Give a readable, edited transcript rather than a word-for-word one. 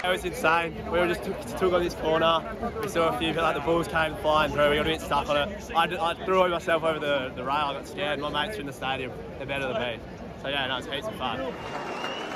It was insane. We were just took on this corner. We saw a few, like the bulls came flying through. We got a bit stuck on it. I threw myself over the rail. I got scared. My mates were in the stadium. They're better than me. So yeah, no, it's heaps of fun.